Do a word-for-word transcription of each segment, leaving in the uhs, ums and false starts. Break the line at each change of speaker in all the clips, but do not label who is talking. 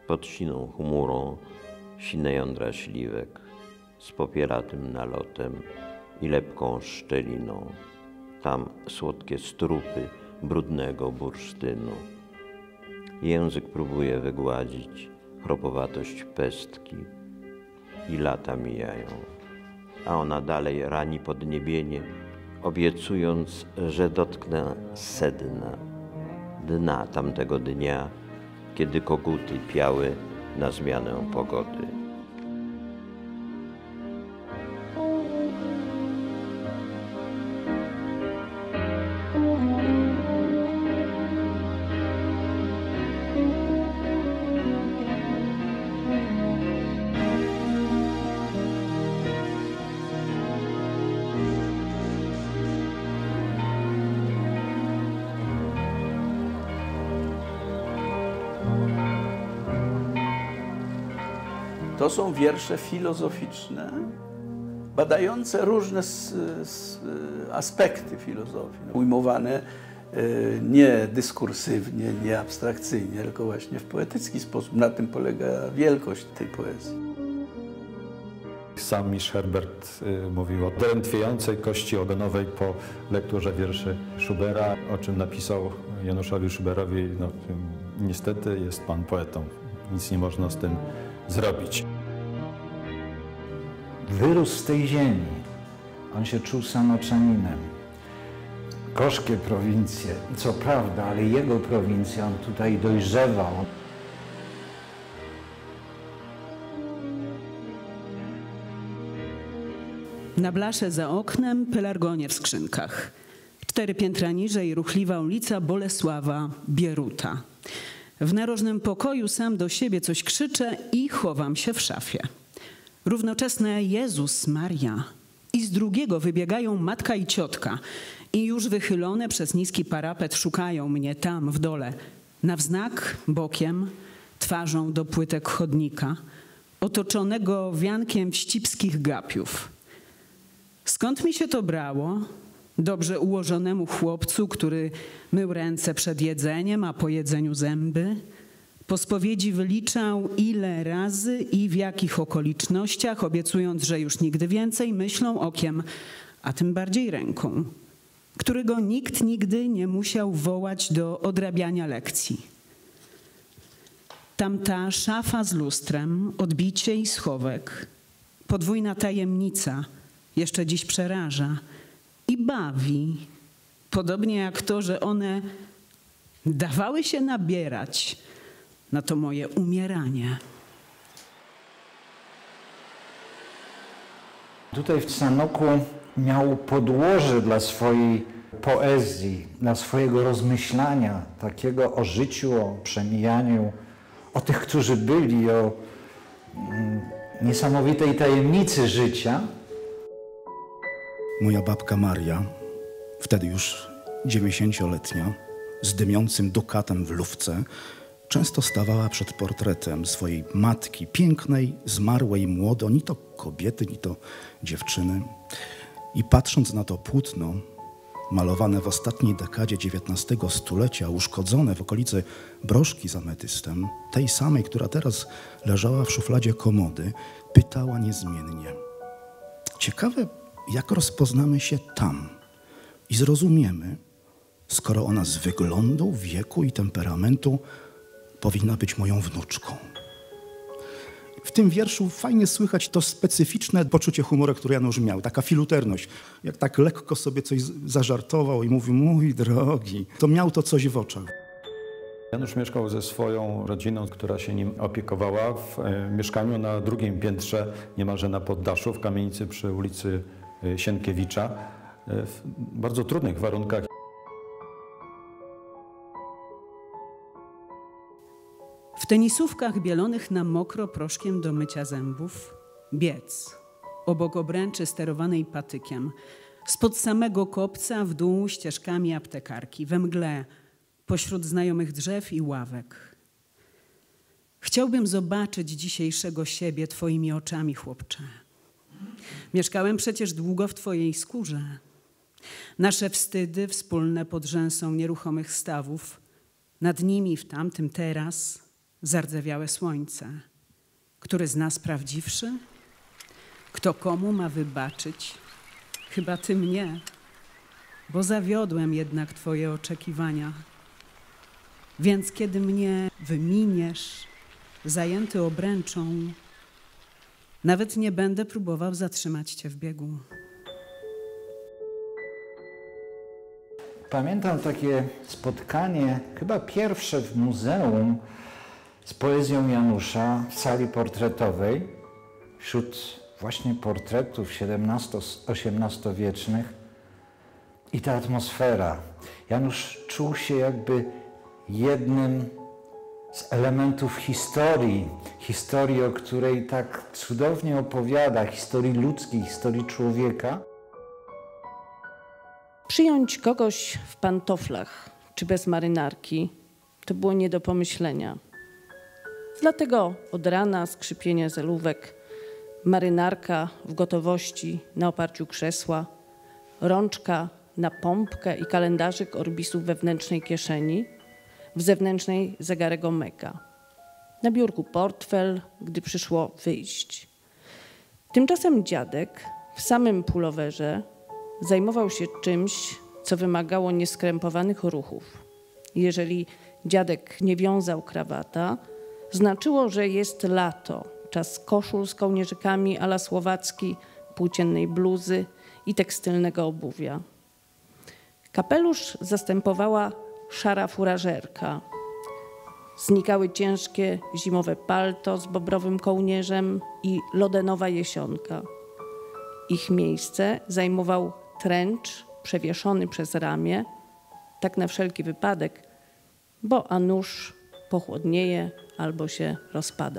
pod siną chmurą sine jądra śliwek, z popielatym nalotem i lepką szczeliną. Tam słodkie strupy brudnego bursztynu. Język próbuje wygładzić chropowatość pestki i lata mijają, a ona dalej rani podniebienie, obiecując, że dotknę sedna, dna tamtego dnia, kiedy koguty piały na zmianę pogody.
To są wiersze filozoficzne, badające różne s, s, aspekty filozofii, ujmowane nie dyskursywnie, nie abstrakcyjnie, tylko właśnie w poetycki sposób. Na tym polega wielkość tej poezji.
Sam Miś Herbert mówił o drętwiejącej kości ogonowej po lekturze wierszy Schubera, o czym napisał Januszowi Schuberowi: no, niestety jest pan poetą, nic nie można z tym zrobić.
Wyrósł z tej ziemi. On się czuł Sanoczeninem. Gorzkie prowincje, co prawda, ale jego prowincja, on tutaj dojrzewał.
Na blasze za oknem pelargonie w skrzynkach. Cztery piętra niżej ruchliwa ulica Bolesława Bieruta. W narożnym pokoju sam do siebie coś krzyczę i chowam się w szafie. Równoczesne Jezus Maria i z drugiego wybiegają matka i ciotka i już wychylone przez niski parapet szukają mnie tam w dole. Na wznak bokiem, twarzą do płytek chodnika, otoczonego wiankiem wścibskich gapiów. Skąd mi się to brało? Dobrze ułożonemu chłopcu, który mył ręce przed jedzeniem, a po jedzeniu zęby. Po spowiedzi wyliczał, ile razy i w jakich okolicznościach, obiecując, że już nigdy więcej, myślą okiem, a tym bardziej ręką, którego nikt nigdy nie musiał wołać do odrabiania lekcji. Tamta szafa z lustrem, odbicie i schowek, podwójna tajemnica jeszcze dziś przeraża i bawi, podobnie jak to, że one dawały się nabierać na to moje umieranie.
Tutaj w Sanoku miał podłoże dla swojej poezji, dla swojego rozmyślania, takiego o życiu, o przemijaniu, o tych, którzy byli, o mm, niesamowitej tajemnicy życia.
Moja babka Maria, wtedy już dziewięćdziesięcioletnia, z dymiącym dukatem w lufce, często stawała przed portretem swojej matki, pięknej, zmarłej młodo, ni to kobiety, ni to dziewczyny. I patrząc na to płótno, malowane w ostatniej dekadzie dziewiętnastego stulecia, uszkodzone w okolicy broszki z ametystem, tej samej, która teraz leżała w szufladzie komody, pytała niezmiennie: ciekawe, jak rozpoznamy się tam i zrozumiemy, skoro ona z wyglądu, wieku i temperamentu powinna być moją wnuczką. W tym wierszu fajnie słychać to specyficzne poczucie humoru, które Janusz miał, taka filuterność. Jak tak lekko sobie coś zażartował i mówił: mój drogi, to miał to coś w oczach.
Janusz mieszkał ze swoją rodziną, która się nim opiekowała w e, mieszkaniu na drugim piętrze, niemalże na poddaszu, w kamienicy przy ulicy Sienkiewicza, e, w bardzo trudnych warunkach.
W tenisówkach bielonych na mokro proszkiem do mycia zębów biec, obok obręczy sterowanej patykiem, spod samego kopca w dół ścieżkami aptekarki, we mgle, pośród znajomych drzew i ławek. Chciałbym zobaczyć dzisiejszego siebie twoimi oczami, chłopcze. Mieszkałem przecież długo w twojej skórze. Nasze wstydy wspólne pod rzęsą nieruchomych stawów, nad nimi w tamtym teraz zardzewiałe słońce. Który z nas prawdziwszy? Kto komu ma wybaczyć? Chyba ty mnie, bo zawiodłem jednak twoje oczekiwania. Więc kiedy mnie wyminiesz, zajęty obręczą, nawet nie będę próbował zatrzymać cię w biegu.
Pamiętam takie spotkanie, chyba pierwsze w muzeum, z poezją Janusza w sali portretowej, wśród właśnie portretów siedemnasto-osiemnastowiecznych i ta atmosfera. Janusz czuł się jakby jednym z elementów historii, historii, o której tak cudownie opowiada, historii ludzkiej, historii człowieka.
Przyjąć kogoś w pantoflach czy bez marynarki to było nie do pomyślenia. Dlatego od rana skrzypienie zelówek, marynarka w gotowości na oparciu krzesła, rączka na pompkę i kalendarzyk orbisu w wewnętrznej kieszeni, w zewnętrznej zegarek omega. Na biurku portfel, gdy przyszło wyjść. Tymczasem dziadek w samym pulowerze zajmował się czymś, co wymagało nieskrępowanych ruchów. Jeżeli dziadek nie wiązał krawata, znaczyło, że jest lato, czas koszul z kołnierzykami a la słowacki, płóciennej bluzy i tekstylnego obuwia. Kapelusz zastępowała szara furażerka. Znikały ciężkie zimowe palto z bobrowym kołnierzem i lodenowa jesionka. Ich miejsce zajmował tręcz przewieszony przez ramię, tak na wszelki wypadek, bo a nuż pochłodnieje albo się rozpada.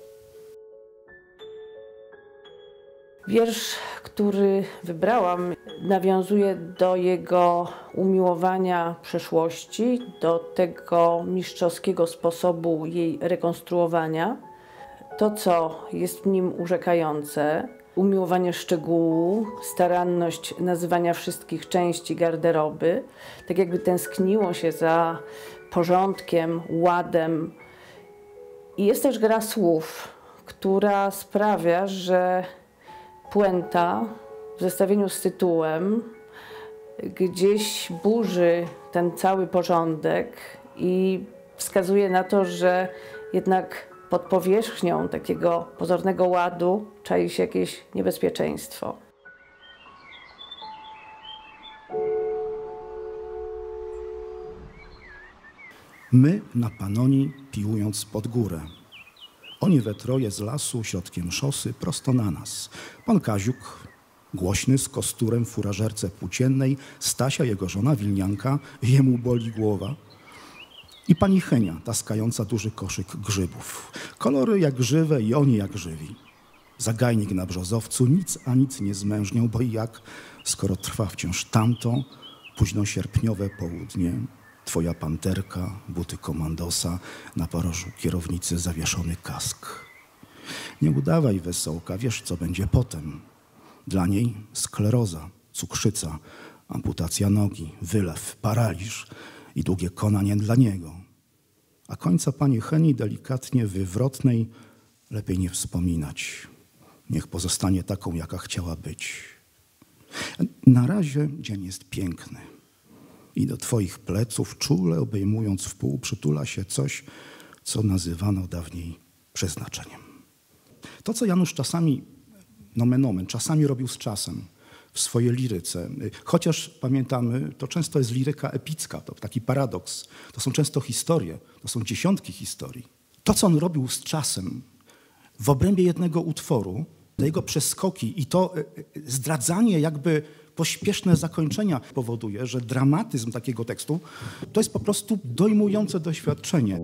Wiersz, który wybrałam, nawiązuje do jego umiłowania przeszłości, do tego mistrzowskiego sposobu jej rekonstruowania. To, co jest w nim urzekające, umiłowanie szczegółu, staranność nazywania wszystkich części garderoby, tak jakby tęskniło się za porządkiem, ładem. I jest też gra słów, która sprawia, że puenta w zestawieniu z tytułem gdzieś burzy ten cały porządek i wskazuje na to, że jednak pod powierzchnią takiego pozornego ładu czai się jakieś niebezpieczeństwo.
My na Panonii piłując pod górę. Oni we troje z lasu, środkiem szosy, prosto na nas. Pan Kaziuk, głośny, z kosturem w furażerce płóciennej, Stasia, jego żona, Wilnianka, jemu boli głowa. I pani Henia, taskająca duży koszyk grzybów. Kolory jak żywe i oni jak żywi. Zagajnik na brzozowcu nic a nic nie zmężniał, bo i jak, skoro trwa wciąż tamto, późnosierpniowe południe, twoja panterka, buty komandosa, na porożu kierownicy zawieszony kask. Nie udawaj wesołka, wiesz co będzie potem. Dla niej skleroza, cukrzyca, amputacja nogi, wylew, paraliż i długie konanie dla niego. A końca pani Heni delikatnie wywrotnej lepiej nie wspominać. Niech pozostanie taką, jaka chciała być. Na razie dzień jest piękny. I do twoich pleców, czule obejmując w pół, przytula się coś, co nazywano dawniej przeznaczeniem. To, co Janusz czasami, nomen omen, czasami robił z czasem w swojej liryce, chociaż pamiętamy, to często jest liryka epicka, to taki paradoks. To są często historie, to są dziesiątki historii. To, co on robił z czasem w obrębie jednego utworu, te jego przeskoki i to zdradzanie jakby pośpieszne zakończenia powoduje, że dramatyzm takiego tekstu to jest po prostu dojmujące doświadczenie.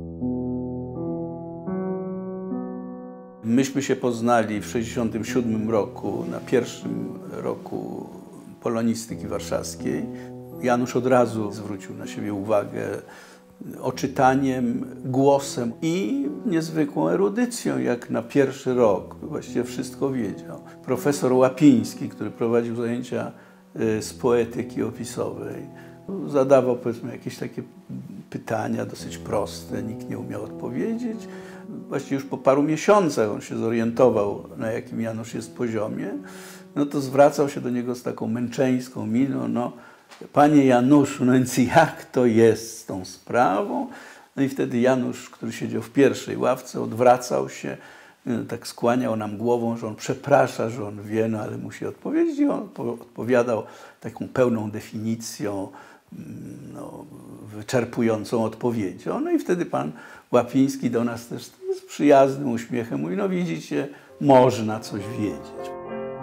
Myśmy się poznali w sześćdziesiątym siódmym roku, na pierwszym roku polonistyki warszawskiej. Janusz od razu zwrócił na siebie uwagę oczytaniem, głosem i niezwykłą erudycją, jak na pierwszy rok. Właściwie wszystko wiedział. Profesor Łapiński, który prowadził zajęcia z poetyki opisowej, Zadawał, powiedzmy, jakieś takie pytania dosyć proste, nikt nie umiał odpowiedzieć. Właściwie już po paru miesiącach on się zorientował, na jakim Janusz jest poziomie. No to zwracał się do niego z taką męczeńską miną, no panie Januszu, no więc jak to jest z tą sprawą? No i wtedy Janusz, który siedział w pierwszej ławce, odwracał się, tak skłaniał nam głową, że on przeprasza, że on wie, no ale musi odpowiedzieć. I on odpowiadał taką pełną definicją, no, wyczerpującą odpowiedzią. No i wtedy pan Łapiński do nas też z przyjaznym uśmiechem mówi, no widzicie, można coś wiedzieć.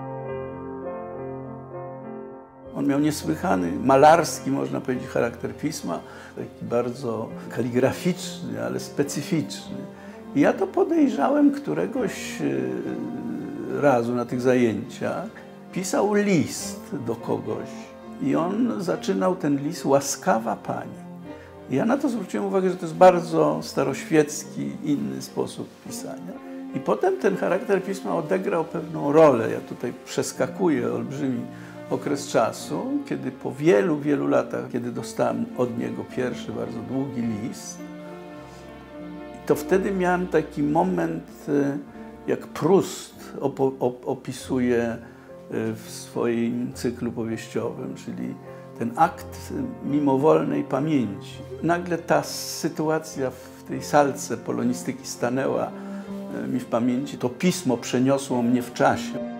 On miał niesłychany, malarski, można powiedzieć, charakter pisma, taki bardzo kaligraficzny, ale specyficzny. I ja to podejrzałem któregoś razu na tych zajęciach. Pisał list do kogoś i on zaczynał ten list łaskawa pani. I ja na to zwróciłem uwagę, że to jest bardzo staroświecki, inny sposób pisania. I potem ten charakter pisma odegrał pewną rolę. Ja tutaj przeskakuję olbrzymi okres czasu, kiedy po wielu, wielu latach, kiedy dostałem od niego pierwszy bardzo długi list, to wtedy miałem taki moment, jak Proust opisuje w swoim cyklu powieściowym, czyli ten akt mimowolnej pamięci. Nagle ta sytuacja w tej salce polonistyki stanęła mi w pamięci. To pismo przeniosło mnie w czasie.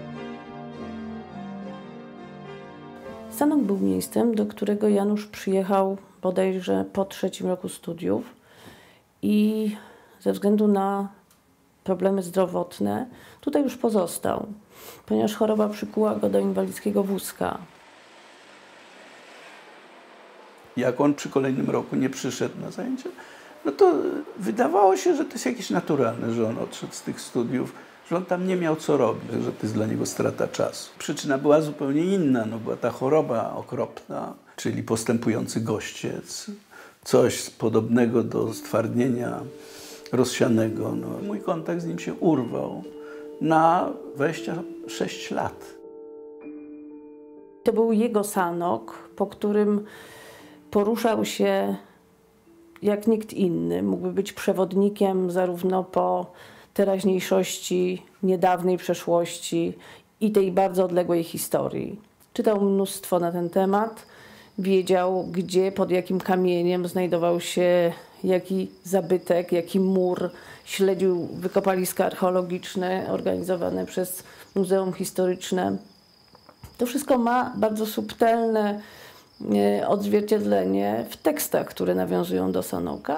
Sanok był miejscem, do którego Janusz przyjechał bodajże po trzecim roku studiów i ze względu na problemy zdrowotne tutaj już pozostał, ponieważ choroba przykuła go do inwalidzkiego wózka.
Jak on przy kolejnym roku nie przyszedł na zajęcia, no to wydawało się, że to jest jakieś naturalne, że on odszedł z tych studiów, że on tam nie miał co robić, że to jest dla niego strata czasu. Przyczyna była zupełnie inna, no była ta choroba okropna, czyli postępujący gościec, coś podobnego do stwardnienia rozsianego. No, mój kontakt z nim się urwał na dwadzieścia sześć lat.
To był jego Sanok, po którym poruszał się jak nikt inny. Mógłby być przewodnikiem zarówno po teraźniejszości, niedawnej przeszłości i tej bardzo odległej historii. Czytał mnóstwo na ten temat, wiedział, gdzie, pod jakim kamieniem znajdował się jaki zabytek, jaki mur. Śledził wykopaliska archeologiczne organizowane przez Muzeum Historyczne. To wszystko ma bardzo subtelne odzwierciedlenie w tekstach, które nawiązują do Sanoka.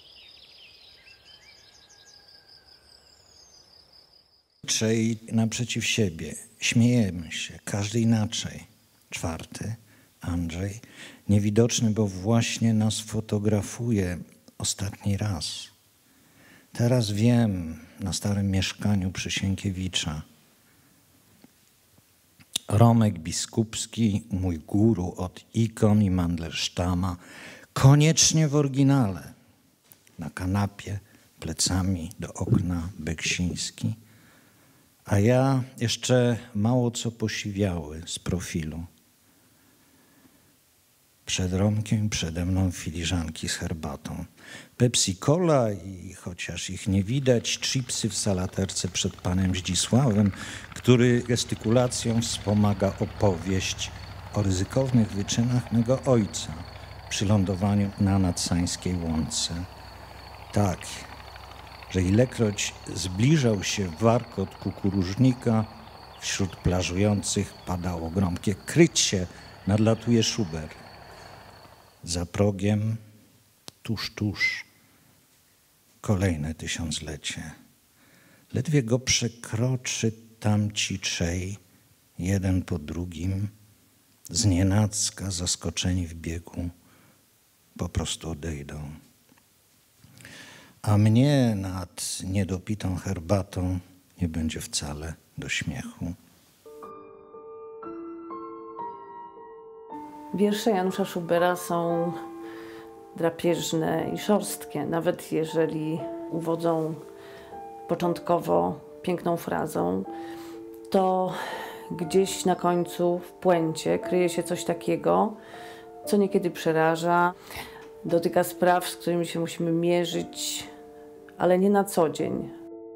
Trzej naprzeciw siebie, śmiejemy się, każdy inaczej. Czwarty, Andrzej, niewidoczny, bo właśnie nas fotografuje ostatni raz. Teraz wiem, na starym mieszkaniu przy Sienkiewicza. Romek Biskupski, mój guru od ikon i Mandelsztama, koniecznie w oryginale. Na kanapie, plecami do okna Beksiński. A ja jeszcze mało co posiwiały z profilu. Przed Romkiem przede mną filiżanki z herbatą. Pepsi Cola i chociaż ich nie widać, chipsy w salaterce przed panem Zdzisławem, który gestykulacją wspomaga opowieść o ryzykownych wyczynach mego ojca przy lądowaniu na nadsańskiej łące. Tak, że ilekroć zbliżał się warkot kukurużnika, wśród plażujących padało gromkie kryć się, nadlatuje Szuber. Za progiem, tuż, tuż, kolejne tysiąclecie. Ledwie go przekroczy tamci trzej, jeden po drugim, znienacka zaskoczeni w biegu, po prostu odejdą. A mnie nad niedopitą herbatą nie będzie wcale do śmiechu.
Wiersze Janusza Schubera są drapieżne i szorstkie, nawet jeżeli uwodzą początkowo piękną frazą, to gdzieś na końcu w puencie kryje się coś takiego, co niekiedy przeraża, dotyka spraw, z którymi się musimy mierzyć, ale nie na co dzień.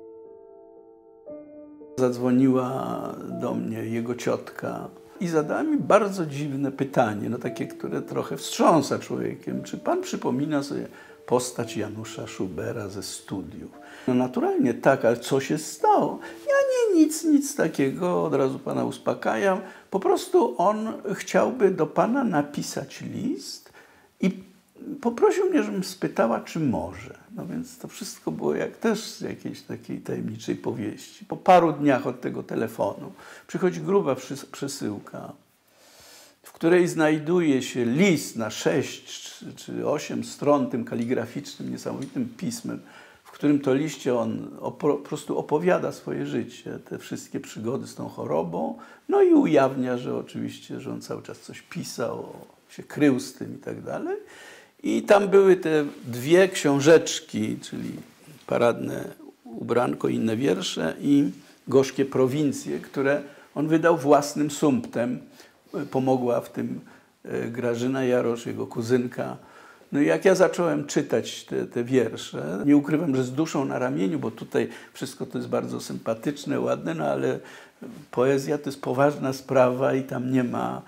Zadzwoniła do mnie jego ciotka i zadała mi bardzo dziwne pytanie, no takie, które trochę wstrząsa człowiekiem. Czy pan przypomina sobie postać Janusza Schubera ze studiów? No naturalnie tak, ale co się stało? Ja nie, nic, nic takiego, od razu pana uspokajam. Po prostu on chciałby do pana napisać list i poprosił mnie, żebym spytała, czy może. No więc to wszystko było jak też z jakiejś takiej tajemniczej powieści. Po paru dniach od tego telefonu przychodzi gruba przesyłka, w której znajduje się list na sześć czy osiem stron tym kaligraficznym, niesamowitym pismem, w którym to liście on po prostu opowiada swoje życie, te wszystkie przygody z tą chorobą, no i ujawnia, że oczywiście, że on cały czas coś pisał, się krył z tym i tak dalej. I tam były te dwie książeczki, czyli Paradne ubranko i inne wiersze i Gorzkie prowincje, które on wydał własnym sumptem. Pomogła w tym Grażyna Jarosz, jego kuzynka. No i jak ja zacząłem czytać te, te wiersze, nie ukrywam, że z duszą na ramieniu, bo tutaj wszystko to jest bardzo sympatyczne, ładne, no ale poezja to jest poważna sprawa i tam nie ma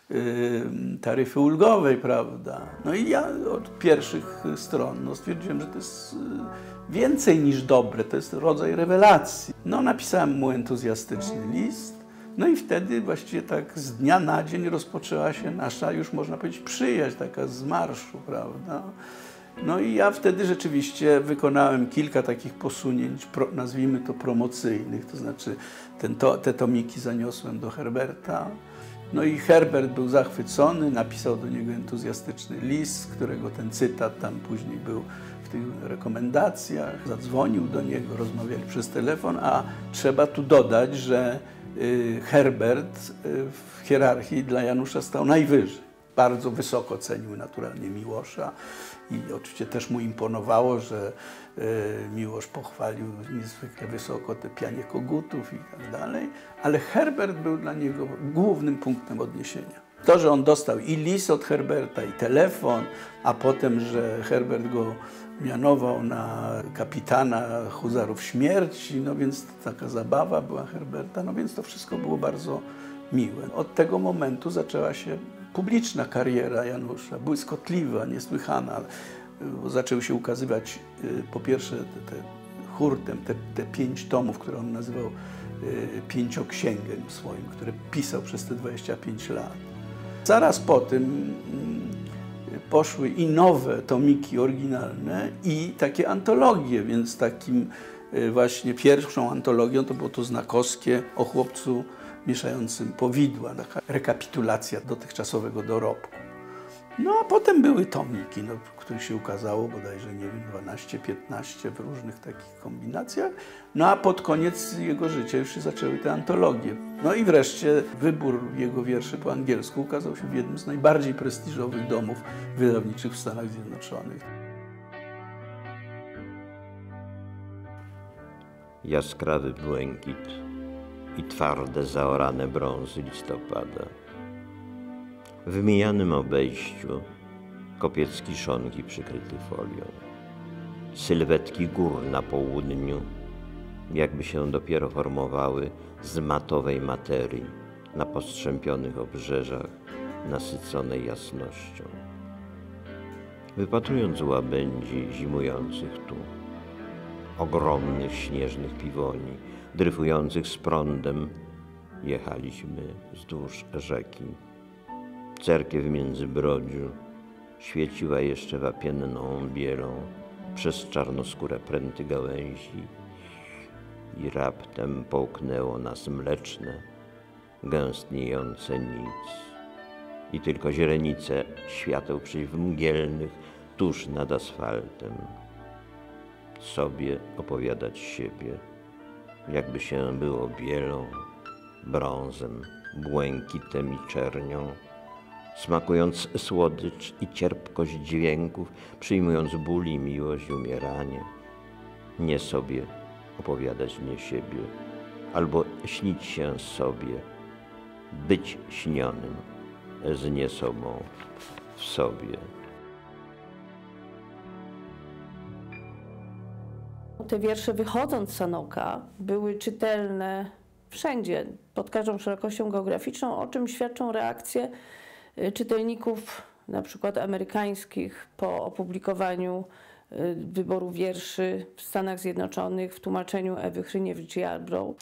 taryfy ulgowej, prawda? No i ja od pierwszych stron no, stwierdziłem, że to jest więcej niż dobre, to jest rodzaj rewelacji. No napisałem mu entuzjastyczny list, no i wtedy właściwie tak z dnia na dzień rozpoczęła się nasza, już można powiedzieć, przyjaźń, taka z marszu, prawda? No i ja wtedy rzeczywiście wykonałem kilka takich posunięć, pro, nazwijmy to promocyjnych, to znaczy ten to, te tomiki zaniosłem do Herberta. No i Herbert był zachwycony, napisał do niego entuzjastyczny list, z którego ten cytat tam później był w tych rekomendacjach. Zadzwonił do niego, rozmawiali przez telefon, a trzeba tu dodać, że Herbert w hierarchii dla Janusza stał najwyżej. Bardzo wysoko cenił naturalnie Miłosza i oczywiście też mu imponowało, że Miłosz pochwalił niezwykle wysoko te pianie kogutów i tak dalej, ale Herbert był dla niego głównym punktem odniesienia. To, że on dostał i list od Herberta, i telefon, a potem, że Herbert go mianował na kapitana Huzarów Śmierci, no więc taka zabawa była Herberta, no więc to wszystko było bardzo miłe. Od tego momentu zaczęła się publiczna kariera Janusza, błyskotliwa, niesłychana. Zaczęły się ukazywać po pierwsze te, te hurtem, te, te pięć tomów, które on nazywał pięcioksięgiem swoim, które pisał przez te dwadzieścia pięć lat. Zaraz po tym poszły i nowe tomiki oryginalne i takie antologie, więc takim właśnie pierwszą antologią to było to znakowskie o chłopcu mieszającym powidła, taka rekapitulacja dotychczasowego dorobku. No a potem były tomiki, no, których się ukazało bodajże, nie wiem, dwanaście, piętnaście w różnych takich kombinacjach. No a pod koniec jego życia już się zaczęły te antologie. No i wreszcie wybór jego wierszy po angielsku ukazał się w jednym z najbardziej prestiżowych domów wydawniczych w Stanach Zjednoczonych.
Jaskrawy błękit i twarde, zaorane brązy listopada. W mijanym obejściu kopiec kiszonki przykryty folią. Sylwetki gór na południu, jakby się dopiero formowały z matowej materii na postrzępionych obrzeżach nasyconej jasnością. Wypatrując łabędzi zimujących tu, ogromnych śnieżnych piwoni, dryfujących z prądem, jechaliśmy wzdłuż rzeki. Cerkiew w Międzybrodziu świeciła jeszcze wapienną bielą przez czarnoskóre pręty gałęzi i raptem połknęło nas mleczne, gęstniejące nic. I tylko źrenice świateł przeciwmgielnych tuż nad asfaltem. Sobie opowiadać siebie, jakby się było bielą, brązem, błękitem i czernią, smakując słodycz i cierpkość dźwięków, przyjmując ból i miłość i umieranie. Nie sobie opowiadać nie siebie, albo śnić się sobie, być śnionym z nie sobą. w sobie.
Te wiersze, wychodząc z Sanoka, były czytelne wszędzie, pod każdą szerokością geograficzną, o czym świadczą reakcje czytelników, na przykład amerykańskich, po opublikowaniu wyboru wierszy w Stanach Zjednoczonych w tłumaczeniu Ewy Hryniewicz-Yarbrough.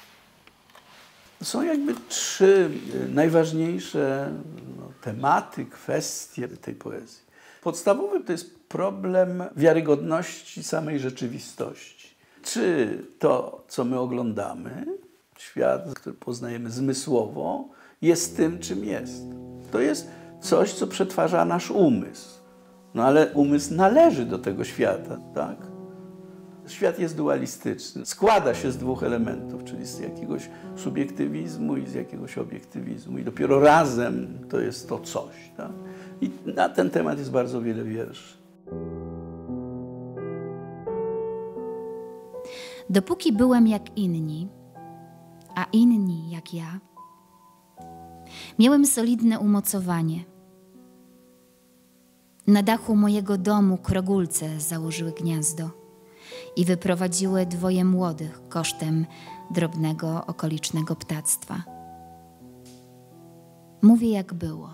Są jakby trzy najważniejsze no, tematy, kwestie tej poezji. Podstawowy to jest problem wiarygodności samej rzeczywistości. Czy to, co my oglądamy, świat, który poznajemy zmysłowo, jest tym, czym jest. To jest coś, co przetwarza nasz umysł. No ale umysł należy do tego świata, tak? Świat jest dualistyczny. Składa się z dwóch elementów, czyli z jakiegoś subiektywizmu i z jakiegoś obiektywizmu. I dopiero razem to jest to coś, tak? I na ten temat jest bardzo wiele wierszy.
Dopóki byłem jak inni, a inni jak ja, miałem solidne umocowanie. Na dachu mojego domu krogulce założyły gniazdo i wyprowadziły dwoje młodych kosztem drobnego okolicznego ptactwa. Mówię, jak było.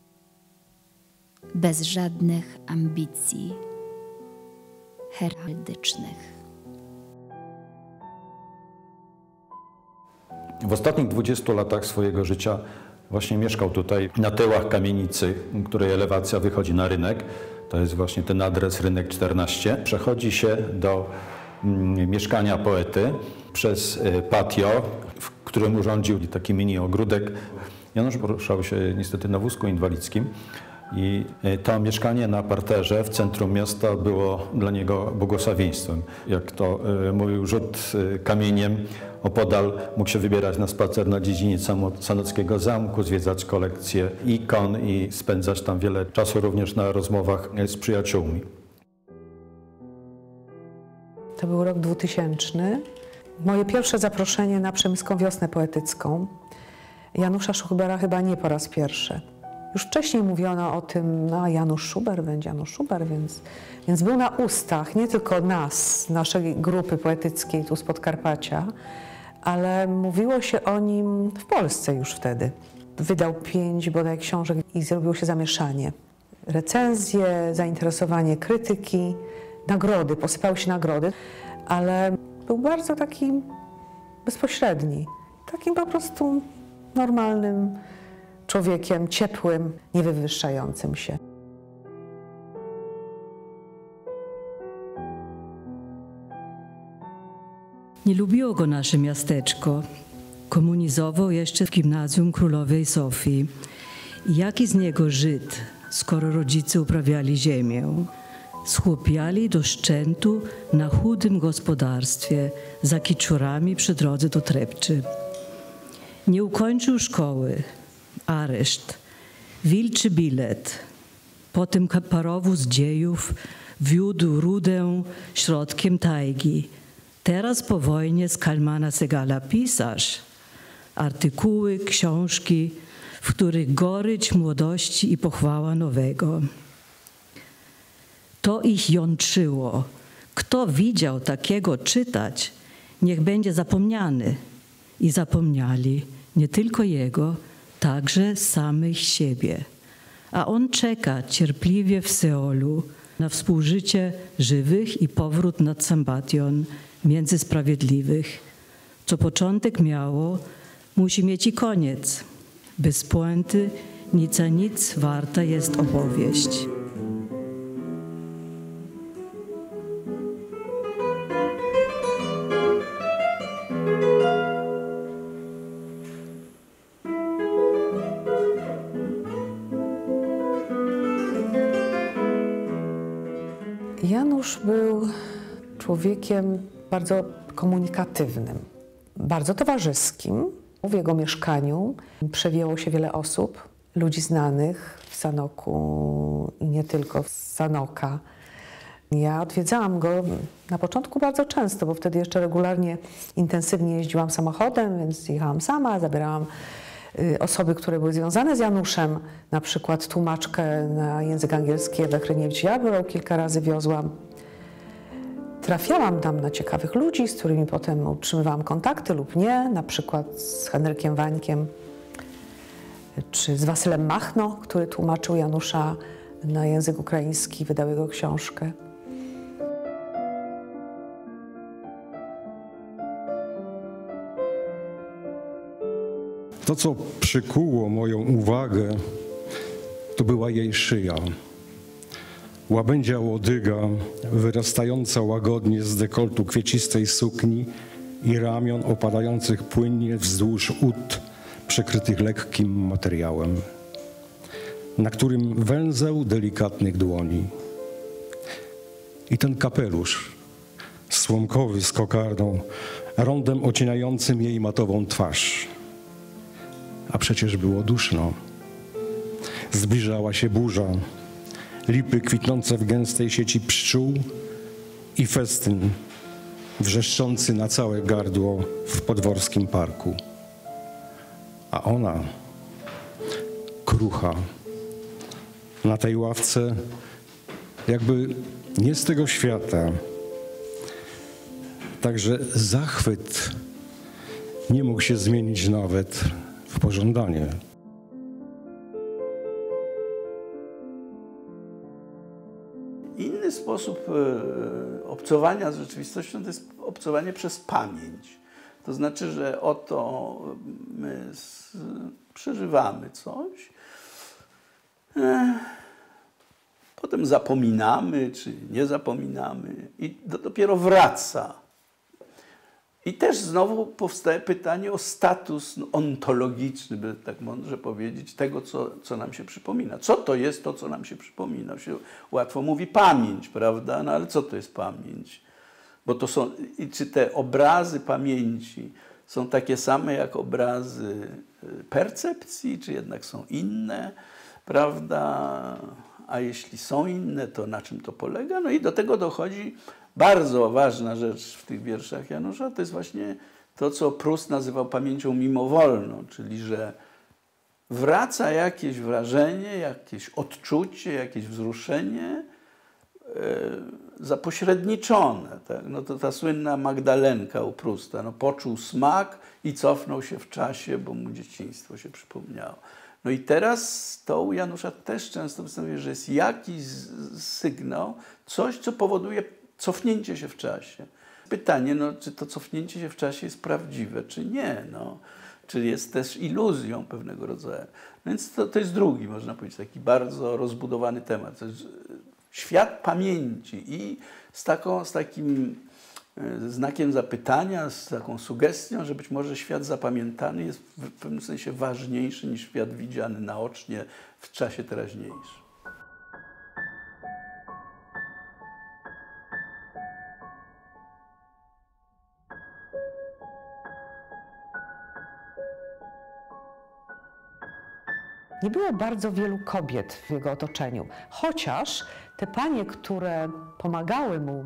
Bez żadnych ambicji heraldycznych.
W ostatnich dwudziestu latach swojego życia właśnie mieszkał tutaj na tyłach kamienicy, której elewacja wychodzi na rynek. To jest właśnie ten adres Rynek czternaście. Przechodzi się do mm, mieszkania poety przez y, patio, w którym urządził taki mini ogródek. Janusz poruszał się niestety na wózku inwalidzkim i y, to mieszkanie na parterze w centrum miasta było dla niego błogosławieństwem. Jak to y, mówił, rzut y, kamieniem opodal mógł się wybierać na spacer na dziedziniec Sanockiego Zamku, zwiedzać kolekcję ikon i spędzać tam wiele czasu również na rozmowach z przyjaciółmi.
To był rok dwutysięczny. Moje pierwsze zaproszenie na Przemyską Wiosnę Poetycką. Janusza Schubera chyba nie po raz pierwszy. Już wcześniej mówiono o tym, no Janusz Szuber będzie Janusz Szuber, więc, więc był na ustach nie tylko nas, naszej grupy poetyckiej tu z Podkarpacia, ale mówiło się o nim w Polsce już wtedy. Wydał pięć bodaj książek i zrobiło się zamieszanie. Recenzje, zainteresowanie krytyki, nagrody, posypały się nagrody, ale był bardzo taki bezpośredni, takim po prostu normalnym człowiekiem, ciepłym, niewywyższającym się.
Nie lubiło go nasze miasteczko. Komunizował jeszcze w gimnazjum Królowej Sofii. Jaki z niego Żyd, skoro rodzice uprawiali ziemię? Schłupiali do szczętu na chudym gospodarstwie za kiczurami przy drodze do Trepczy. Nie ukończył szkoły. Areszt, wilczy bilet. Potem parowóz dziejów wiódł rudę środkiem tajgi. Teraz po wojnie z Kalmana Segala pisarz. Artykuły, książki, w których gorycz młodości i pochwała nowego. To ich jątrzyło. Kto widział takiego czytać, niech będzie zapomniany. I zapomniali nie tylko jego, także samych siebie. A on czeka cierpliwie w Seolu na współżycie żywych i powrót nad Sambation między sprawiedliwych. Co początek miało, musi mieć i koniec. Bez puenty nic a nic warta jest opowieść.
Janusz był człowiekiem bardzo komunikatywnym, bardzo towarzyskim. W jego mieszkaniu przewijało się wiele osób, ludzi znanych w Sanoku i nie tylko z Sanoka. Ja odwiedzałam go na początku bardzo często, bo wtedy jeszcze regularnie, intensywnie jeździłam samochodem, więc jechałam sama, zabierałam osoby, które były związane z Januszem, na przykład tłumaczkę na język angielski Ewę Hryniewicz-Jabłoł kilka razy wiozłam. Trafiałam tam na ciekawych ludzi, z którymi potem utrzymywałam kontakty lub nie, na przykład z Henrykiem Wańkiem, czy z Wasylem Machno, który tłumaczył Janusza na język ukraiński, wydał jego książkę.
To, co przykuło moją uwagę, to była jej szyja. Łabędzia łodyga, wyrastająca łagodnie z dekoltu kwiecistej sukni i ramion opadających płynnie wzdłuż ud, przykrytych lekkim materiałem, na którym węzeł delikatnych dłoni. I ten kapelusz, słomkowy z kokardą, rondem ocinającym jej matową twarz. A przecież było duszno. Zbliżała się burza, lipy kwitnące w gęstej sieci pszczół i festyn wrzeszczący na całe gardło w podworskim parku. A ona, krucha, na tej ławce jakby nie z tego świata. Także zachwyt nie mógł się zmienić nawet w pożądanie.
Inny sposób obcowania z rzeczywistością to jest obcowanie przez pamięć. To znaczy, że oto my przeżywamy coś, potem zapominamy, czy nie zapominamy i dopiero wraca. I też znowu powstaje pytanie o status ontologiczny, by tak mądrze powiedzieć, tego, co, co nam się przypomina. Co to jest to, co nam się przypomina? Się łatwo mówi pamięć, prawda? No ale co to jest pamięć? Bo to są, i czy te obrazy pamięci są takie same jak obrazy percepcji, czy jednak są inne, prawda? A jeśli są inne, to na czym to polega? No i do tego dochodzi bardzo ważna rzecz w tych wierszach Janusza, to jest właśnie to, co Proust nazywał pamięcią mimowolną, czyli że wraca jakieś wrażenie, jakieś odczucie, jakieś wzruszenie e, zapośredniczone. Tak? No to ta słynna Magdalenka u Prousta. No, poczuł smak i cofnął się w czasie, bo mu dzieciństwo się przypomniało. No i teraz to u Janusza też często występuje, że jest jakiś sygnał, coś, co powoduje cofnięcie się w czasie. Pytanie, no, czy to cofnięcie się w czasie jest prawdziwe, czy nie? No, czy jest też iluzją pewnego rodzaju. No więc to, to jest drugi, można powiedzieć, taki bardzo rozbudowany temat. To jest świat pamięci i z, taką, z takim znakiem zapytania, z taką sugestią, że być może świat zapamiętany jest w pewnym sensie ważniejszy niż świat widziany naocznie w czasie teraźniejszym.
Nie było bardzo wielu kobiet w jego otoczeniu, chociaż te panie, które pomagały mu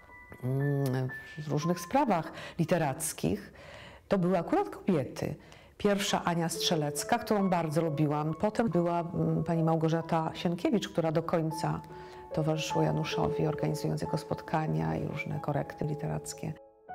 w różnych sprawach literackich, to były akurat kobiety. Pierwsza Ania Strzelecka, którą bardzo lubiłam. Potem była pani Małgorzata Sienkiewicz, która do końca towarzyszyła Januszowi, organizując jego spotkania i różne korekty literackie.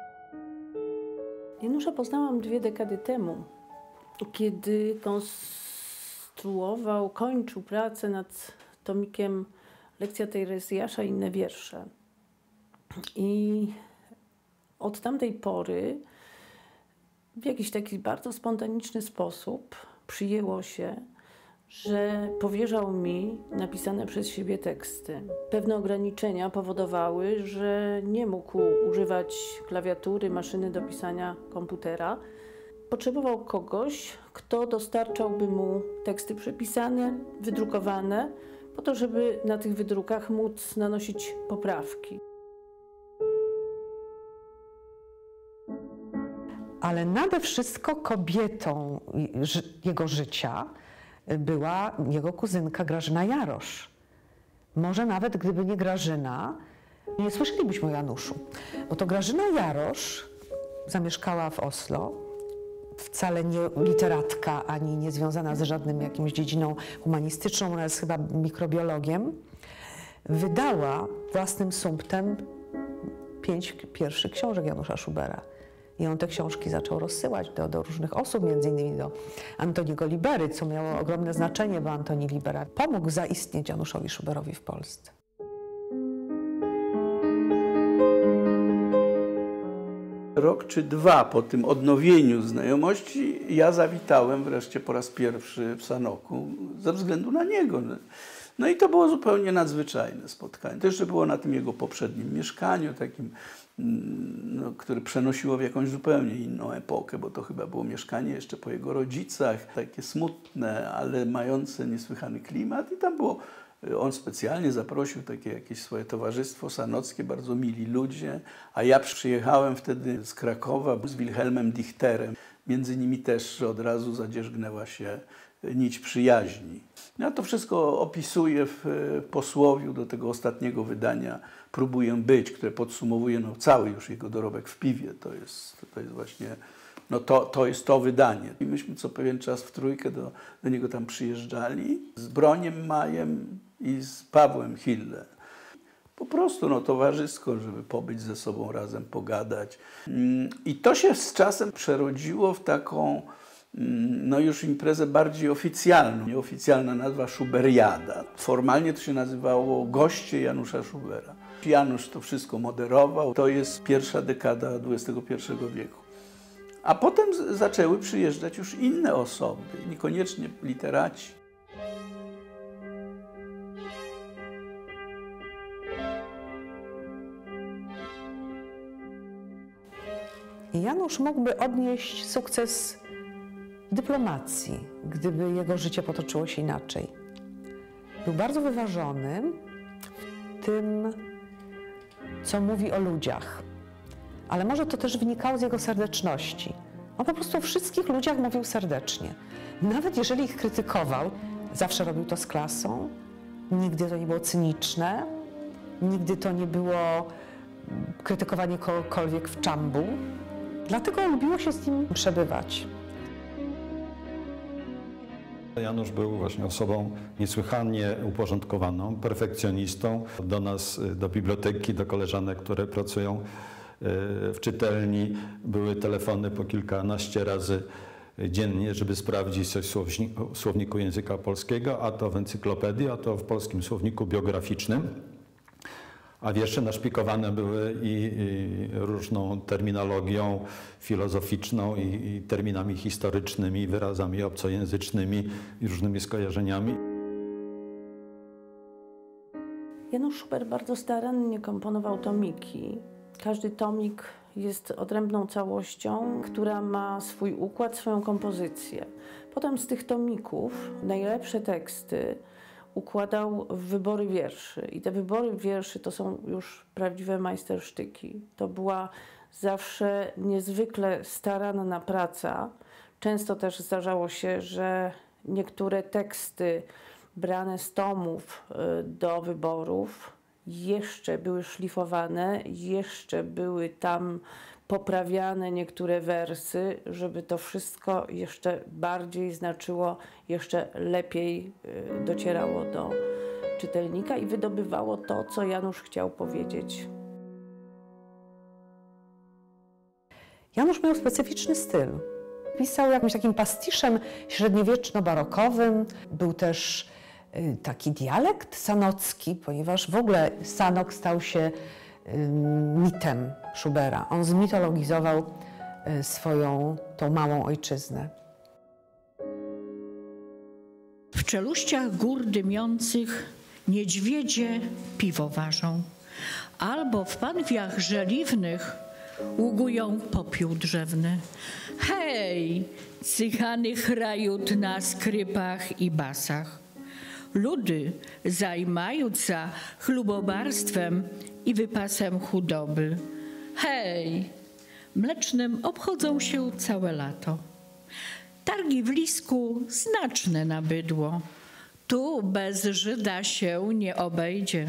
Janusza poznałam dwie dekady temu, kiedy konstruował, kończył pracę nad tomikiem Lekcja Teresjasza i inne wiersze. I od tamtej pory w jakiś taki bardzo spontaniczny sposób przyjęło się, że powierzał mi napisane przez siebie teksty. Pewne ograniczenia powodowały, że nie mógł używać klawiatury, maszyny do pisania, komputera. Potrzebował kogoś, kto dostarczałby mu teksty przepisane, wydrukowane, po to, żeby na tych wydrukach móc nanosić poprawki.
Ale nade wszystko kobietą jego życia była jego kuzynka Grażyna Jarosz. Może nawet gdyby nie Grażyna, nie słyszelibyśmy o Januszu. Bo to Grażyna Jarosz zamieszkała w Oslo, wcale nie literatka, ani nie związana z żadnym jakimś dziedziną humanistyczną, ona jest chyba mikrobiologiem, wydała własnym sumptem pięć pierwszych książek Janusza Schubera. I on te książki zaczął rozsyłać do, do różnych osób, między innymi do Antoniego Libery, co miało ogromne znaczenie, bo Antoni Libera pomógł zaistnieć Januszowi Schuberowi w Polsce.
Rok czy dwa po tym odnowieniu znajomości ja zawitałem wreszcie po raz pierwszy w Sanoku ze względu na niego. No i to było zupełnie nadzwyczajne spotkanie. To jeszcze było na tym jego poprzednim mieszkaniu, takim, no, które przenosiło w jakąś zupełnie inną epokę, bo to chyba było mieszkanie jeszcze po jego rodzicach, takie smutne, ale mające niesłychany klimat i tam było, on specjalnie zaprosił takie jakieś swoje towarzystwo sanockie, bardzo mili ludzie, a ja przyjechałem wtedy z Krakowa z Wilhelmem Dichterem. Między nimi też od razu zadzierzgnęła się nić przyjaźni. Ja to wszystko opisuję w posłowiu do tego ostatniego wydania Próbuję być, które podsumowuje no, cały już jego dorobek w piwie. To jest, to jest właśnie, no to, to jest to wydanie. I myśmy co pewien czas w trójkę do, do niego tam przyjeżdżali z Broniem Majem i z Pawłem Hille. Po prostu no, towarzysko, żeby pobyć ze sobą razem, pogadać. I to się z czasem przerodziło w taką no już imprezę bardziej oficjalną. Nieoficjalna nazwa Schuberiada. Formalnie to się nazywało Goście Janusza Schubera. Janusz to wszystko moderował. To jest pierwsza dekada dwudziestego pierwszego wieku. A potem zaczęły przyjeżdżać już inne osoby, niekoniecznie literaci.
Janusz mógłby odnieść sukces dyplomacji, gdyby jego życie potoczyło się inaczej. Był bardzo wyważony w tym, co mówi o ludziach, ale może to też wynikało z jego serdeczności. On po prostu o wszystkich ludziach mówił serdecznie. Nawet jeżeli ich krytykował, zawsze robił to z klasą, nigdy to nie było cyniczne, nigdy to nie było krytykowanie kogokolwiek w czambu. Dlatego lubiło się z nim przebywać.
Janusz był właśnie osobą niesłychanie uporządkowaną, perfekcjonistą. Do nas, do biblioteki, do koleżanek, które pracują w czytelni, były telefony po kilkanaście razy dziennie, żeby sprawdzić coś w słowniku języka polskiego, a to w encyklopedii, a to w polskim słowniku biograficznym. A wiersze naszpikowane były i, i różną terminologią filozoficzną, i, i terminami historycznymi, wyrazami obcojęzycznymi i różnymi skojarzeniami.
Janusz Schubert bardzo starannie komponował tomiki. Każdy tomik jest odrębną całością, która ma swój układ, swoją kompozycję. Potem z tych tomików najlepsze teksty układał w wybory wierszy. I te wybory wierszy to są już prawdziwe majstersztyki. To była zawsze niezwykle staranna praca. Często też zdarzało się, że niektóre teksty brane z tomów do wyborów jeszcze były szlifowane, jeszcze były tam poprawiane niektóre wersy, żeby to wszystko jeszcze bardziej znaczyło, jeszcze lepiej docierało do czytelnika i wydobywało to, co Janusz chciał powiedzieć.
Janusz miał specyficzny styl. Pisał jakimś takim pastiszem średniowieczno-barokowym. Był też taki dialekt sanocki, ponieważ w ogóle Sanok stał się mitem Schubera. On zmitologizował swoją, tą małą ojczyznę.
W czeluściach gór dymiących niedźwiedzie piwo ważą, albo w panwiach żeliwnych ługują popiół drzewny. Hej, cychany chrajut na skrypach i basach. Ludy zajmająca chlubobarstwem i wypasem chudoby. Hej, mlecznym obchodzą się całe lato. Targi w Lisku znaczne na bydło. Tu bez Żyda się nie obejdzie.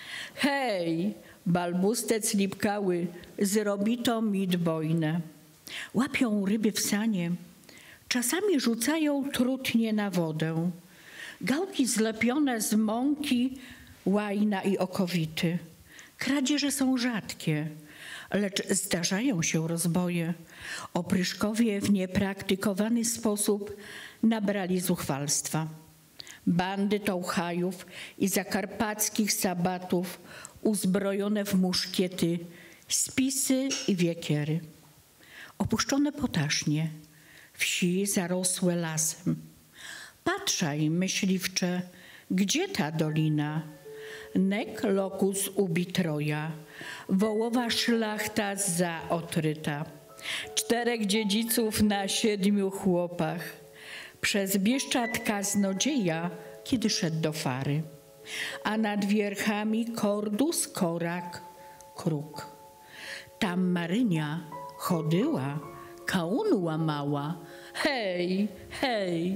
Hej, balbustec lipkały, zrobi to mit bojne. łapią ryby w sanie, czasami rzucają trutnie na wodę, gałki zlepione z mąki, łajna i okowity. Kradzieże są rzadkie, lecz zdarzają się rozboje. Opryszkowie w niepraktykowany sposób nabrali zuchwalstwa. Bandy Touchajów i zakarpackich sabatów uzbrojone w muszkiety, spisy i wiekiery. Opuszczone potasznie, wsi zarosłe lasem. Patrzaj, myśliwcze, gdzie ta dolina? Nec locus ubi Troja, wołowa szlachta za Otryta. Czterech dziedziców na siedmiu chłopach. Przez Bieszczad kaznodzieja, kiedy szedł do fary. A nad wierchami Kordus, Korak, Kruk. Tam Marynia chodyła, kałun łamała. Hej, hej!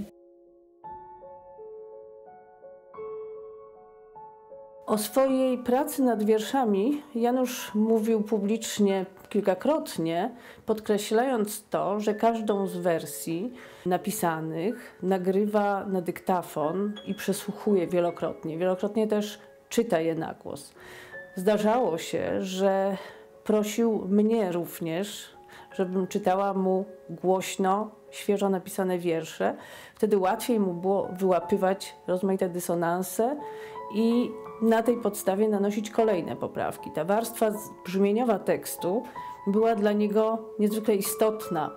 O swojej pracy nad wierszami Janusz mówił publicznie kilkakrotnie, podkreślając to, że każdą z wersji napisanych nagrywa na dyktafon i przesłuchuje wielokrotnie. Wielokrotnie też czyta je na głos. Zdarzało się, że prosił mnie również, żebym czytała mu głośno, świeżo napisane wiersze. Wtedy łatwiej mu było wyłapywać rozmaite dysonanse i na tej podstawie nanosić kolejne poprawki. Ta warstwa brzmieniowa tekstu była dla niego niezwykle istotna.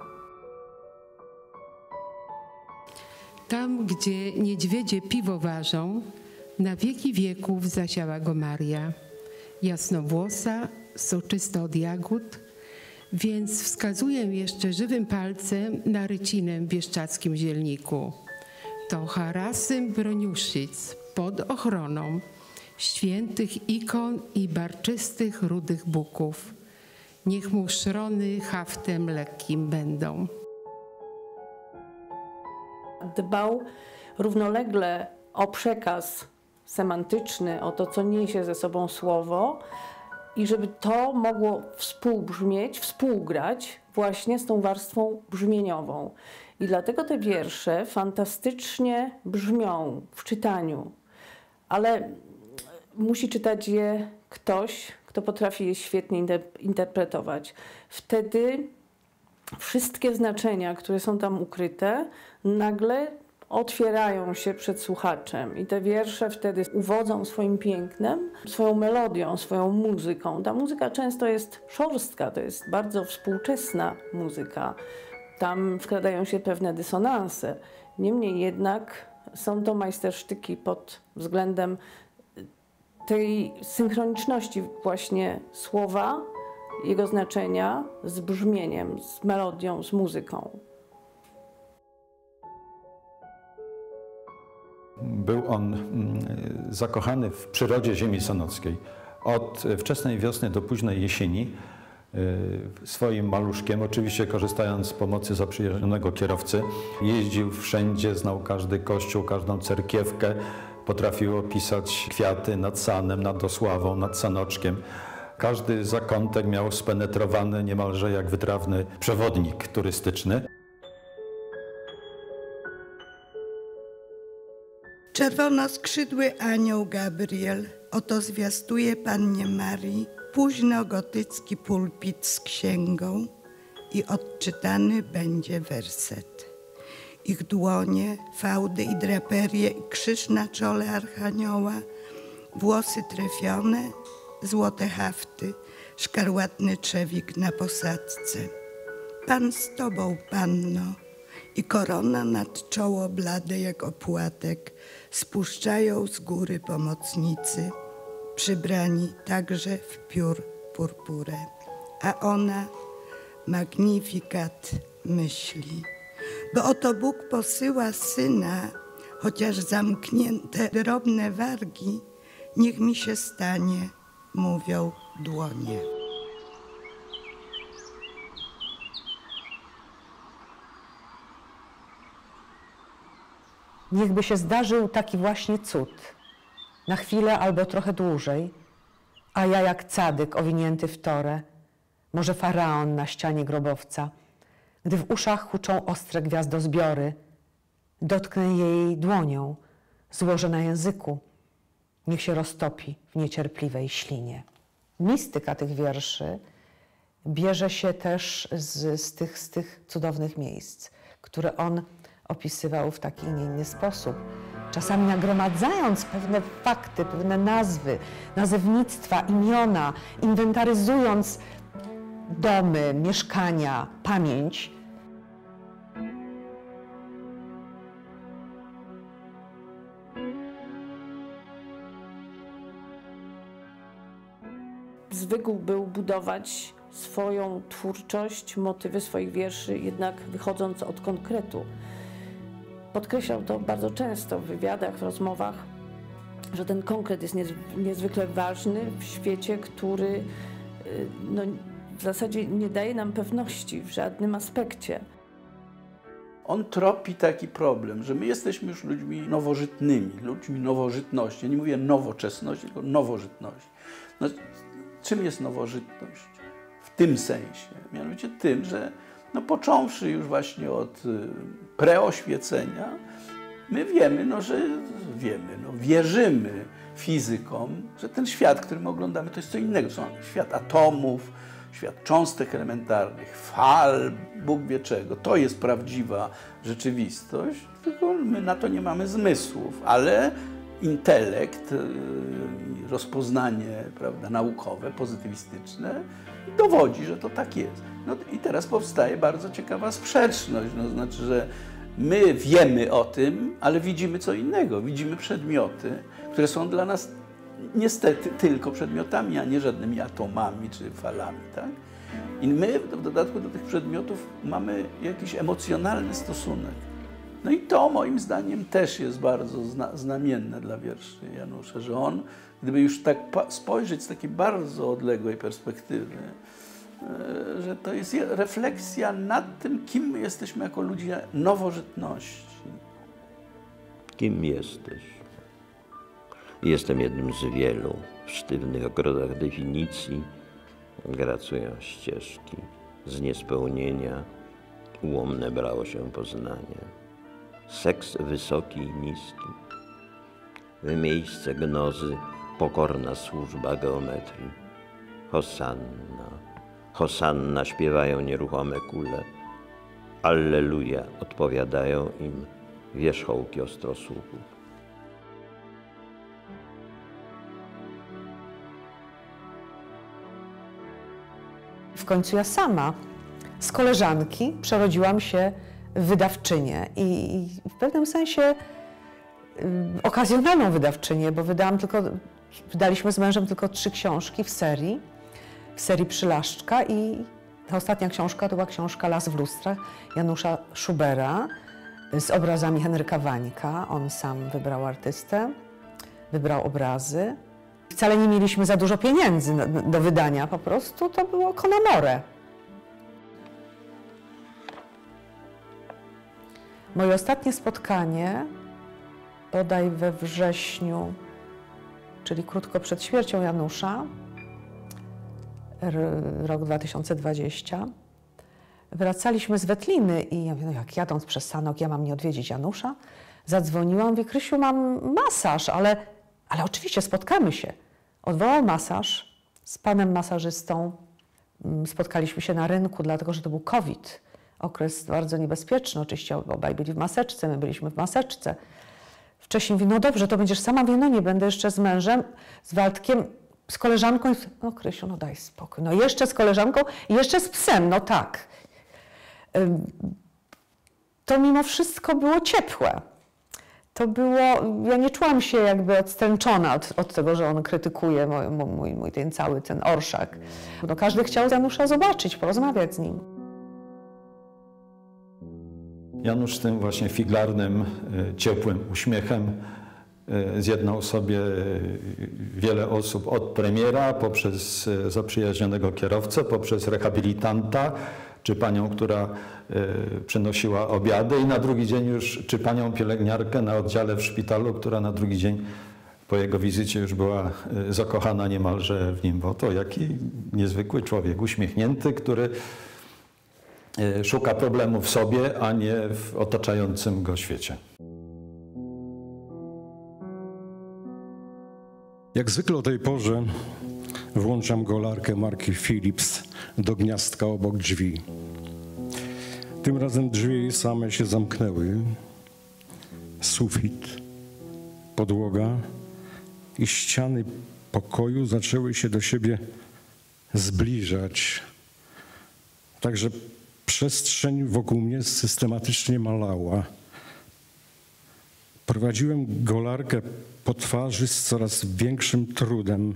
Tam, gdzie niedźwiedzie piwo ważą, na wieki wieków zasiała go Maria. Jasnowłosa, soczysta od jagód, więc wskazuję jeszcze żywym palcem na rycinę w bieszczadzkim zielniku. To Harasym Broniuszyc pod ochroną świętych ikon i barczystych rudych buków. Niech mu szrony haftem lekkim będą.
Dbał równolegle o przekaz semantyczny, o to, co niesie ze sobą słowo i żeby to mogło współbrzmieć, współgrać właśnie z tą warstwą brzmieniową. I dlatego te wiersze fantastycznie brzmią w czytaniu, ale musi czytać je ktoś, kto potrafi je świetnie interpretować. Wtedy wszystkie znaczenia, które są tam ukryte, nagle otwierają się przed słuchaczem i te wiersze wtedy uwodzą swoim pięknem, swoją melodią, swoją muzyką. Ta muzyka często jest szorstka, to jest bardzo współczesna muzyka. Tam wkradają się pewne dysonanse. Niemniej jednak są to majstersztyki pod względem tej synchroniczności właśnie słowa, jego znaczenia z brzmieniem, z melodią, z muzyką.
Był on zakochany w przyrodzie ziemi sanockiej. Od wczesnej wiosny do późnej jesieni swoim maluszkiem, oczywiście korzystając z pomocy zaprzyjaźnionego kierowcy, jeździł wszędzie, znał każdy kościół, każdą cerkiewkę, potrafił opisać kwiaty nad Sanem, nad Osławą, nad Sanoczkiem. Każdy zakątek miał spenetrowany niemalże jak wytrawny przewodnik turystyczny.
Czerwonoskrzydły anioł Gabriel oto zwiastuje Pannie Marii późnogotycki pulpit z księgą i odczytany będzie werset. Ich dłonie, fałdy i draperie i krzyż na czole archanioła, włosy trefione, złote hafty, szkarłatny trzewik na posadzce. Pan z tobą, Panno, i korona nad czoło blade jak opłatek spuszczają z góry pomocnicy, przybrani także w piór purpurę. A ona Magnificat myśli, bo oto Bóg posyła Syna, chociaż zamknięte drobne wargi, niech mi się stanie, mówią dłonie.
Niechby się zdarzył taki właśnie cud, na chwilę albo trochę dłużej, a ja jak cadyk owinięty w torę, może faraon na ścianie grobowca, gdy w uszach huczą ostre gwiazdozbiory. Dotknę jej dłonią, złożę na języku. Niech się roztopi w niecierpliwej ślinie. Mistyka tych wierszy bierze się też z, z, tych, z tych cudownych miejsc, które on opisywał w taki, nie inny sposób. Czasami nagromadzając pewne fakty, pewne nazwy, nazewnictwa, imiona, inwentaryzując domy, mieszkania, pamięć.
Zwykł był budować swoją twórczość, motywy swoich wierszy, jednak wychodząc od konkretu. Podkreślał to bardzo często w wywiadach, w rozmowach, że ten konkret jest niezwykle ważny w świecie, który no, w zasadzie nie daje nam pewności w żadnym aspekcie.
On tropi taki problem, że my jesteśmy już ludźmi nowożytnymi, ludźmi nowożytności. Ja nie mówię nowoczesności, tylko nowożytności. No, czym jest nowożytność? W tym sensie, mianowicie tym, że no, począwszy już właśnie od y, preoświecenia, my wiemy, no, że wiemy, no, wierzymy fizykom, że ten świat, który my oglądamy, to jest co innego. Są świat atomów, świat cząstek elementarnych, fal, Bóg wie czego. To jest prawdziwa rzeczywistość, tylko my na to nie mamy zmysłów, ale intelekt, rozpoznanie, prawda, naukowe, pozytywistyczne dowodzi, że to tak jest. No i teraz powstaje bardzo ciekawa sprzeczność, no, znaczy, że my wiemy o tym, ale widzimy co innego. Widzimy przedmioty, które są dla nas niestety tylko przedmiotami, a nie żadnymi atomami czy falami, tak? I my w dodatku do tych przedmiotów mamy jakiś emocjonalny stosunek. No i to moim zdaniem też jest bardzo zna znamienne dla wierszy Janusza, że on, gdyby już tak spojrzeć z takiej bardzo odległej perspektywy, że to jest refleksja nad tym, kim my jesteśmy jako ludzie nowożytności.
Kim jesteś? Jestem jednym z wielu. W sztywnych ogrodach definicji gracują ścieżki. Z niespełnienia ułomne brało się poznanie. Seks wysoki i niski. W miejsce gnozy pokorna służba geometrii. Hosanna, Hosanna śpiewają nieruchome kule. Alleluja odpowiadają im wierzchołki ostrosłupów.
W końcu ja sama z koleżanki przerodziłam się w wydawczynię i w pewnym sensie y, okazjonalną wydawczynię, bo wydałam tylko, wydaliśmy z mężem tylko trzy książki w serii, w serii Przylaszczka i ta ostatnia książka to była książka Las w lustrach Janusza Schubera z obrazami Henryka Wańka. On sam wybrał artystę, wybrał obrazy. Wcale nie mieliśmy za dużo pieniędzy do wydania, po prostu to było con amore. Moje ostatnie spotkanie, bodaj we wrześniu, czyli krótko przed śmiercią Janusza, rok dwa tysiące dwudziesty, wracaliśmy z Wetliny i ja mówię, no jak jadąc przez Sanok, ja mam nie odwiedzić Janusza? Zadzwoniłam, mówię, Krysiu, mam masaż, ale, ale oczywiście spotkamy się. Odwołał masaż z panem masażystą. Spotkaliśmy się na rynku, dlatego że to był COVID. Okres bardzo niebezpieczny, oczywiście obaj byli w maseczce, my byliśmy w maseczce. Wcześniej mówi, no dobrze, to będziesz sama, mówię, no nie, będę jeszcze z mężem, z Waldkiem, z koleżanką. No Krysiu, no daj spokój. No jeszcze z koleżanką i jeszcze z psem, no tak. To mimo wszystko było ciepłe. To było, ja nie czułam się jakby odstręczona od, od tego, że on krytykuje mój, mój, mój ten cały ten orszak. No każdy chciał Janusza zobaczyć, porozmawiać z nim.
Janusz tym właśnie figlarnym, ciepłym uśmiechem zjednał sobie wiele osób od premiera, poprzez zaprzyjaźnionego kierowcę, poprzez rehabilitanta, czy panią, która przynosiła obiady i na drugi dzień już, czy panią pielęgniarkę na oddziale w szpitalu, która na drugi dzień po jego wizycie już była zakochana niemalże w nim. Bo to jaki niezwykły człowiek, uśmiechnięty, który szuka problemu w sobie, a nie w otaczającym go świecie.
Jak zwykle o tej porze włączam golarkę marki Philips do gniazdka obok drzwi. Tym razem drzwi same się zamknęły. Sufit, podłoga i ściany pokoju zaczęły się do siebie zbliżać. Także przestrzeń wokół mnie systematycznie malała. Prowadziłem golarkę po twarzy z coraz większym trudem.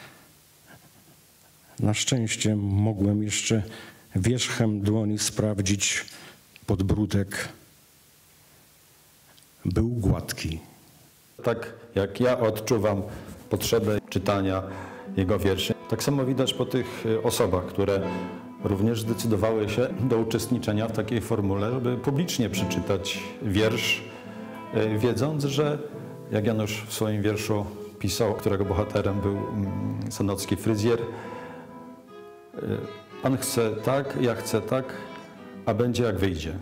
Na szczęście mogłem jeszcze wierzchem dłoni sprawdzić podbródek. Był gładki.
Tak jak ja odczuwam potrzebę czytania jego wierszy, tak samo widać po tych osobach, które również zdecydowały się do uczestniczenia w takiej formule, żeby publicznie przeczytać wiersz, wiedząc, że jak Janusz w swoim wierszu pisał, którego bohaterem był sanocki fryzjer, Pan chce tak, ja chcę tak, a będzie jak wyjdzie.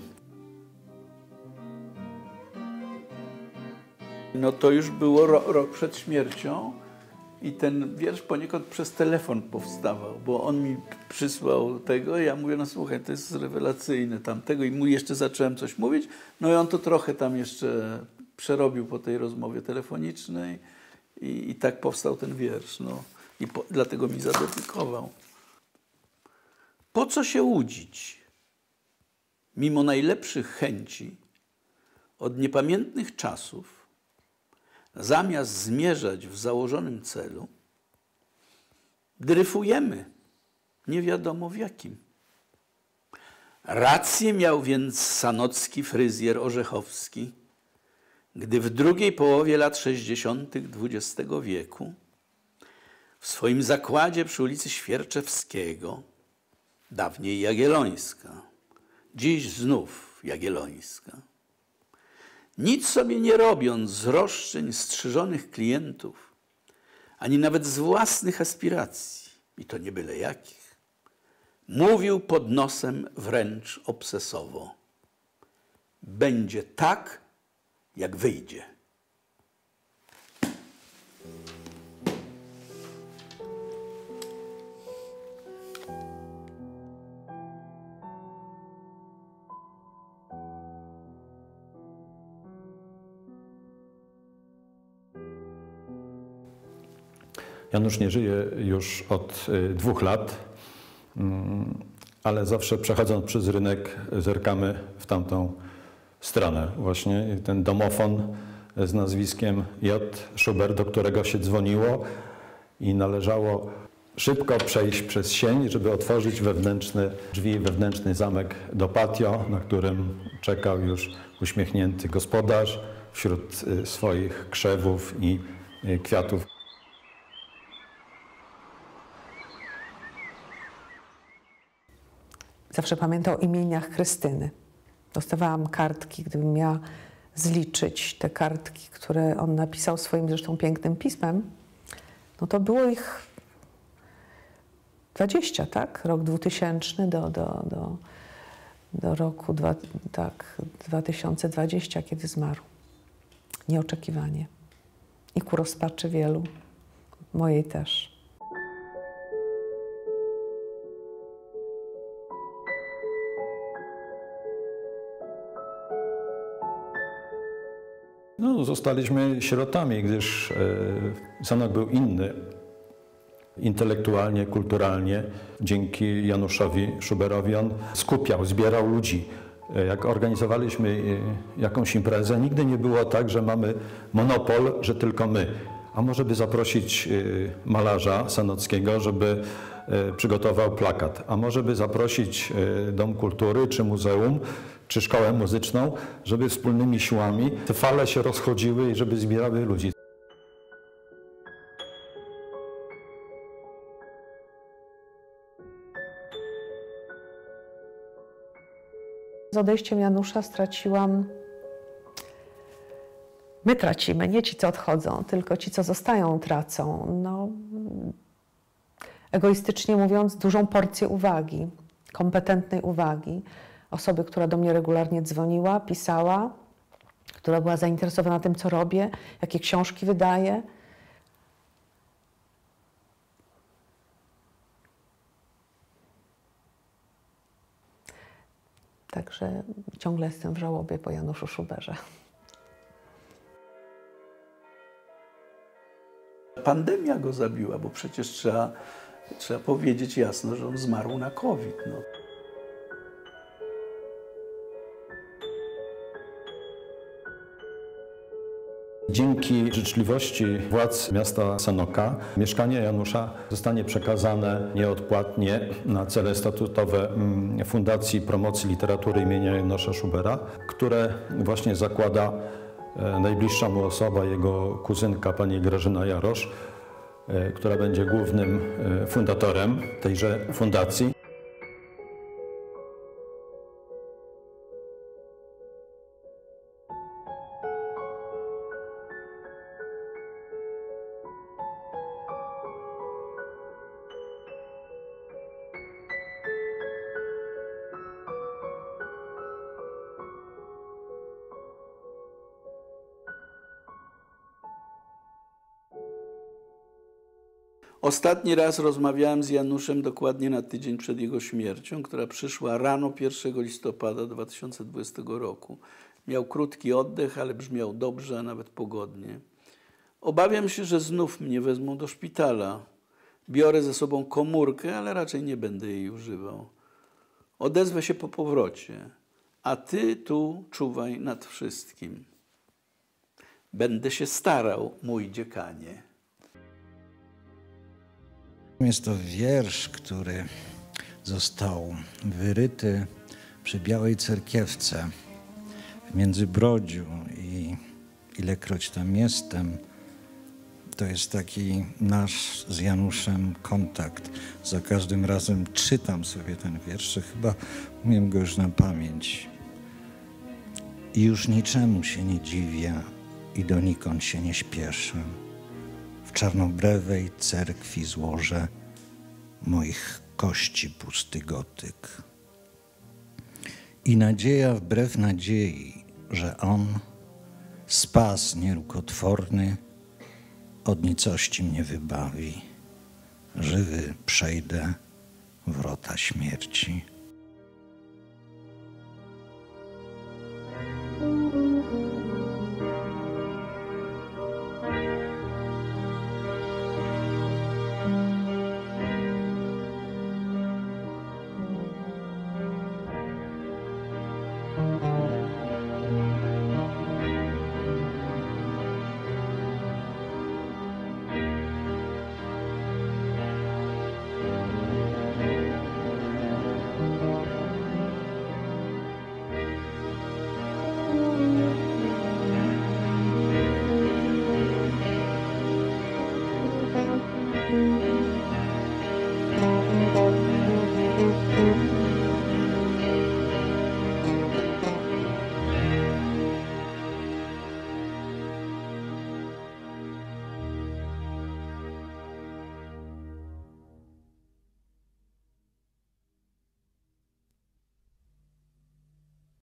No to już było ro, rok przed śmiercią i ten wiersz poniekąd przez telefon powstawał, bo on mi przysłał tego i ja mówię, no słuchaj, to jest rewelacyjne tamtego i mu jeszcze zacząłem coś mówić, no i on to trochę tam jeszcze przerobił po tej rozmowie telefonicznej i, i tak powstał ten wiersz, no i po, dlatego mi zadedykował. Po co się łudzić? Mimo najlepszych chęci, od niepamiętnych czasów, zamiast zmierzać w założonym celu, dryfujemy, nie wiadomo w jakim. Rację miał więc sanocki fryzjer Orzechowski, gdy w drugiej połowie lat sześćdziesiątych dwudziestego wieku w swoim zakładzie przy ulicy Świerczewskiego, dawniej Jagiellońska, dziś znów Jagiellońska, nic sobie nie robiąc z roszczeń strzyżonych klientów, ani nawet z własnych aspiracji, i to nie byle jakich, mówił pod nosem wręcz obsesowo: będzie tak, jak wyjdzie.
Janusz nie żyje już od dwóch lat, ale zawsze przechodząc przez rynek zerkamy w tamtą stronę. Właśnie ten domofon z nazwiskiem J. Schubert, do którego się dzwoniło i należało szybko przejść przez sień, żeby otworzyć wewnętrzne drzwi, wewnętrzny zamek do patio, na którym czekał już uśmiechnięty gospodarz wśród swoich krzewów i kwiatów.
Zawsze pamiętał o imieniach Krystyny. Dostawałam kartki, gdybym miała zliczyć te kartki, które on napisał swoim zresztą pięknym pismem, no to było ich dwadzieścia, tak? Rok dwutysięczny do, do, do, do roku dwa, tak, dwa tysiące dwudziestego, kiedy zmarł. Nieoczekiwanie. I ku rozpaczy wielu, mojej też.
No, zostaliśmy sierotami, gdyż e, Sanok był inny intelektualnie, kulturalnie. Dzięki Januszowi Schuberowi on skupiał, zbierał ludzi. E, jak organizowaliśmy e, jakąś imprezę, nigdy nie było tak, że mamy monopol, że tylko my. A może by zaprosić e, malarza sanockiego, żeby e, przygotował plakat. A może by zaprosić e, Dom Kultury czy muzeum, czy szkołę muzyczną, żeby wspólnymi siłami te fale się rozchodziły i żeby zbierały ludzi.
Z odejściem Janusza straciłam... My tracimy, nie ci, co odchodzą, tylko ci, co zostają, tracą. No, egoistycznie mówiąc, dużą porcję uwagi, kompetentnej uwagi, osoby, która do mnie regularnie dzwoniła, pisała, która była zainteresowana tym, co robię, jakie książki wydaję. Także ciągle jestem w żałobie po Januszu Szuberze.
Pandemia go zabiła, bo przecież trzeba, trzeba powiedzieć jasno, że on zmarł na COVID. No.
Dzięki życzliwości władz miasta Sanoka mieszkanie Janusza zostanie przekazane nieodpłatnie na cele statutowe Fundacji Promocji Literatury imienia Janusza Schubera, które właśnie zakłada najbliższa mu osoba, jego kuzynka, pani Grażyna Jarosz, która będzie głównym fundatorem tejże fundacji.
Ostatni raz rozmawiałem z Januszem dokładnie na tydzień przed jego śmiercią, która przyszła rano pierwszego listopada dwa tysiące dwudziestego roku. Miał krótki oddech, ale brzmiał dobrze, a nawet pogodnie. Obawiam się, że znów mnie wezmą do szpitala. Biorę ze sobą komórkę, ale raczej nie będę jej używał. Odezwę się po powrocie, a ty tu czuwaj nad wszystkim. Będę się starał, mój dziekanie.
Jest to wiersz, który został wyryty przy Białej Cerkiewce w Międzybrodziu i ilekroć tam jestem, to jest taki nasz z Januszem kontakt. Za każdym razem czytam sobie ten wiersz, chyba umiem go już na pamięć. I już niczemu się nie dziwię i donikąd się nie śpieszę. W czarnobrewej cerkwi złożę moich kości pusty gotyk. I nadzieja wbrew nadziei, że On, spas nierukotworny, od nicości mnie wybawi. Żywy przejdę wrota śmierci.